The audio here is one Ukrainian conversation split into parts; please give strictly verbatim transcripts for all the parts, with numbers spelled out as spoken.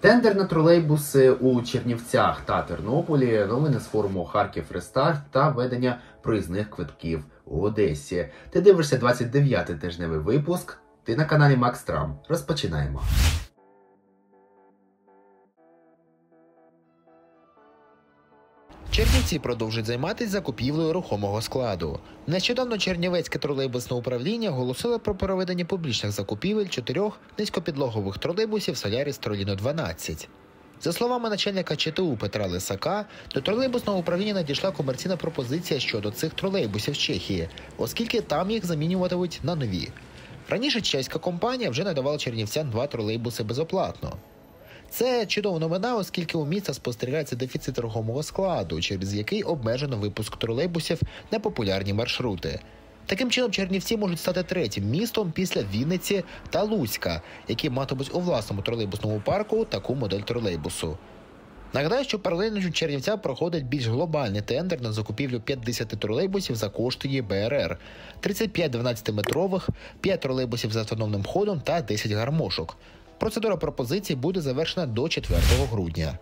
Тендер на тролейбуси у Чернівцях та Тернополі, новини з форуму Харків Рестарт та ведення проїзних квитків у Одесі. Ти дивишся двадцять дев'ятий тижневий випуск. Ти на каналі Макс Трам. Розпочинаємо. Чернівці продовжують займатися закупівлею рухомого складу. Нещодавно Чернівецьке тролейбусне управління оголосило про проведення публічних закупівель чотирьох низькопідлогових тролейбусів Соляріс Троліно дванадцять. За словами начальника ЧТУ Петра Лисака, до тролейбусного управління надійшла комерційна пропозиція щодо цих тролейбусів з Чехії, оскільки там їх замінюватимуть на нові. Раніше чеська компанія вже надавала чернівцям два тролейбуси безоплатно. Це чудова новина, оскільки у міста спостерігається дефіцит рухомого складу, через який обмежено випуск тролейбусів на популярні маршрути. Таким чином, Чернівці можуть стати третім містом після Вінниці та Луцька, які матимуть у власному тролейбусному парку таку модель тролейбусу. Нагадаю, що паралельно у Чернівця проходить більш глобальний тендер на закупівлю п'ятдесят тролейбусів за кошти Є Бе Ер Ер, тридцять п'ять дванадцятиметрових, п'ять тролейбусів з автономним ходом та десять гармошок. Процедура пропозицій буде завершена до четвертого грудня.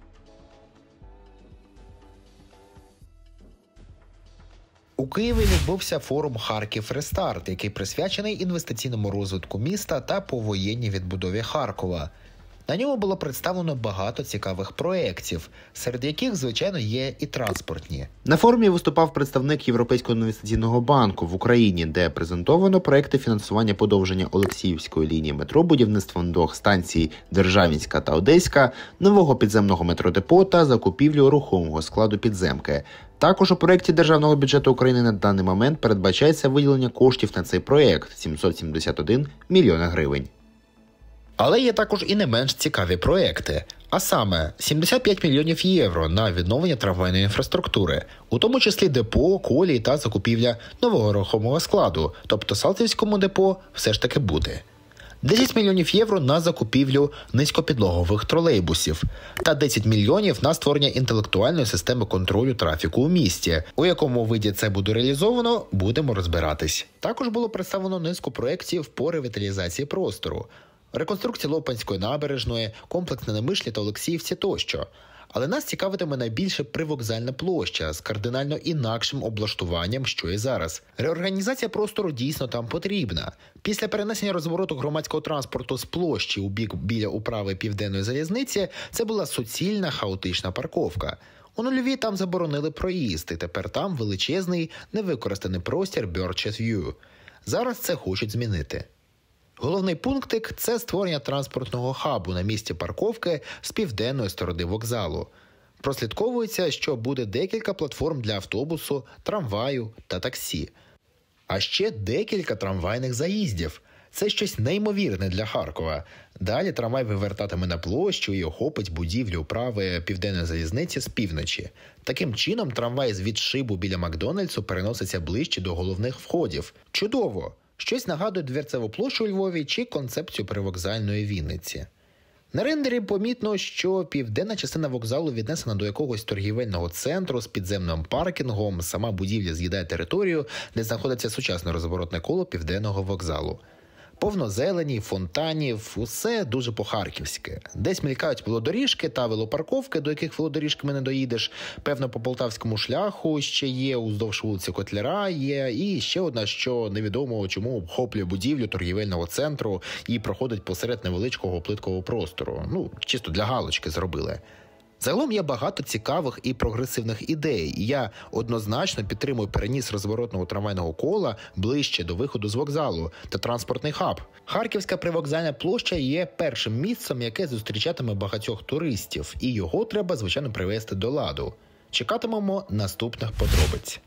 У Києві відбувся форум «Харків Рестарт», який присвячений інвестиційному розвитку міста та повоєнній відбудові Харкова. На ньому було представлено багато цікавих проєктів, серед яких, звичайно, є і транспортні. На форумі виступав представник Європейського інвестиційного банку в Україні, де презентовано проекти фінансування подовження Олексіївської лінії метро, будівництва нових станцій Державінська та Одеська, нового підземного метродепо та закупівлю рухомого складу підземки. Також у проєкті Державного бюджету України на даний момент передбачається виділення коштів на цей проєкт – сімсот сімдесят один мільйона гривень. Але є також і не менш цікаві проекти, а саме сімдесят п'ять мільйонів євро на відновлення трамвайної інфраструктури, у тому числі депо, колії та закупівля нового рухомого складу, тобто Салтівському депо все ж таки буде. десять мільйонів євро на закупівлю низькопідлогових тролейбусів та десять мільйонів на створення інтелектуальної системи контролю трафіку у місті. У якому виді це буде реалізовано, будемо розбиратись. Також було представлено низку проєктів по ревіталізації простору. Реконструкція Лопанської набережної, комплекс на Немишлі та Олексіївці тощо. Але нас цікавитиме найбільше привокзальна площа з кардинально інакшим облаштуванням, що і зараз. Реорганізація простору дійсно там потрібна. Після перенесення розвороту громадського транспорту з площі у бік біля управи Південної залізниці це була суцільна хаотична парковка. У нульові там заборонили проїзд, і тепер там величезний невикористаний простір Birches View. Зараз це хочуть змінити. Головний пунктик – це створення транспортного хабу на місці парковки з південної сторони вокзалу. Прослідковується, що буде декілька платформ для автобусу, трамваю та таксі. А ще декілька трамвайних заїздів. Це щось неймовірне для Харкова. Далі трамвай вивертатиме на площу і охопить будівлю управи Південної залізниці з півночі. Таким чином трамвай з відшибу біля Макдональдсу переноситься ближче до головних входів. Чудово! Щось нагадує Дверцеву площу у Львові чи концепцію привокзальної Вінниці. На рендері помітно, що південна частина вокзалу віднесена до якогось торгівельного центру з підземним паркінгом, сама будівля з'їдає територію, де знаходиться сучасне розворотне коло південного вокзалу. Повно зелені, фонтанів, усе дуже по-харківськи. Десь мількають велодоріжки та велопарковки, до яких велодоріжками не доїдеш. Певно, по полтавському шляху ще є, уздовж вулиці Котляра є. І ще одна, що невідомо чому обхоплює будівлю торгівельного центру і проходить посеред невеличкого плиткого простору. Ну, чисто для галочки зробили. Загалом є багато цікавих і прогресивних ідей, і я однозначно підтримую переніс розворотного трамвайного кола ближче до виходу з вокзалу та транспортний хаб. Харківська привокзальна площа є першим місцем, яке зустрічатиме багатьох туристів, і його треба, звичайно, привести до ладу. Чекатимемо наступних подробиць.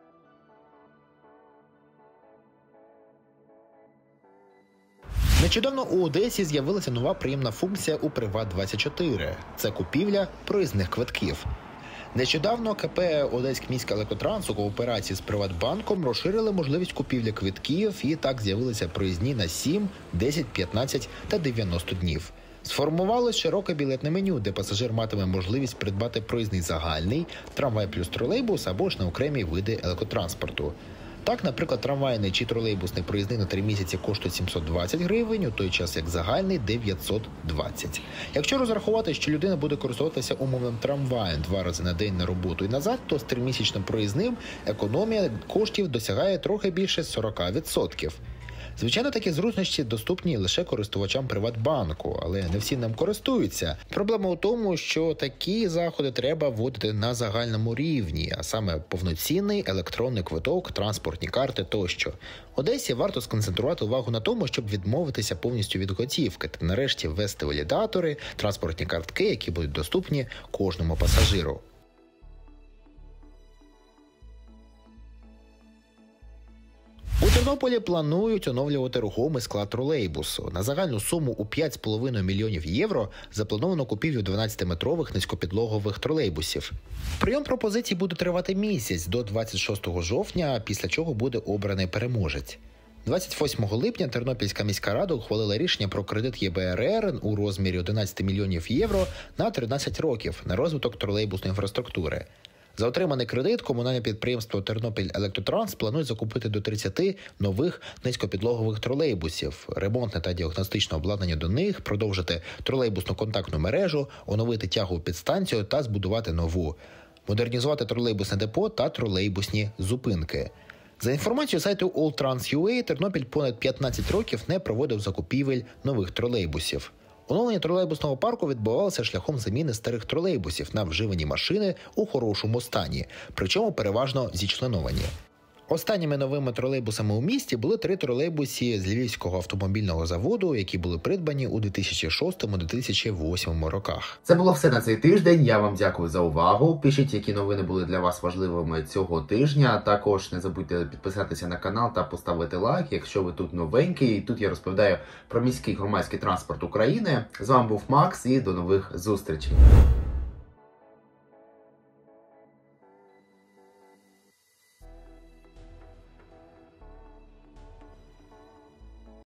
Нещодавно у Одесі з'явилася нова приємна функція у Приват двадцять чотири – це купівля проїзних квитків. Нещодавно ка пе «Одеськміська електротранс» у кооперації з Приватбанком розширили можливість купівлі квитків, і так з'явилися проїзні на сім, десять, п'ятнадцять та дев'яносто днів. Сформувалось широке білетне меню, де пасажир матиме можливість придбати проїзний загальний, трамвай плюс тролейбус або ж на окремі види електротранспорту. Так, наприклад, трамвайний чи тролейбусний проїзний на три місяці коштує сімсот двадцять гривень, у той час як загальний – дев'ятсот двадцять. Якщо розрахувати, що людина буде користуватися умовним трамваєм два рази на день на роботу і назад, то з тримісячним проїзним економія коштів досягає трохи більше сорок відсотків. Звичайно, такі зручності доступні лише користувачам Приватбанку, але не всі ним користуються. Проблема у тому, що такі заходи треба вводити на загальному рівні, а саме повноцінний електронний квиток, транспортні карти тощо. Одесі варто сконцентрувати увагу на тому, щоб відмовитися повністю від готівки та нарешті ввести валідатори, транспортні картки, які будуть доступні кожному пасажиру. У Тернополі планують оновлювати рухомий склад тролейбусу. На загальну суму у п'ять з половиною мільйонів євро заплановано купівлю дванадцятиметрових низькопідлогових тролейбусів. Прийом пропозицій буде тривати місяць до двадцять шостого жовтня, після чого буде обраний переможець. двадцять восьмого липня Тернопільська міська рада ухвалила рішення про кредит Є Бе Ер Ер у розмірі одинадцять мільйонів євро на тринадцять років на розвиток тролейбусної інфраструктури. За отриманий кредит комунальне підприємство «Тернопіль-Електротранс» планує закупити до тридцяти нових низькопідлогових тролейбусів, ремонтне та діагностичне обладнання до них, продовжити тролейбусну контактну мережу, оновити тягову підстанцію та збудувати нову, модернізувати тролейбусне депо та тролейбусні зупинки. За інформацією сайту Alltrans крапка ю а, Тернопіль понад п'ятнадцять років не проводив закупівель нових тролейбусів. Оновлення тролейбусного парку відбувалося шляхом заміни старих тролейбусів на вживані машини у хорошому стані, причому переважно зічленовані. Останніми новими тролейбусами у місті були три тролейбуси з Львівського автомобільного заводу, які були придбані у дві тисячі шостому - дві тисячі восьмому роках. Це було все на цей тиждень. Я вам дякую за увагу. Пишіть, які новини були для вас важливими цього тижня. Також не забудьте підписатися на канал та поставити лайк, якщо ви тут новенький. Тут я розповідаю про міський громадський транспорт України. З вами був Макс і до нових зустрічей.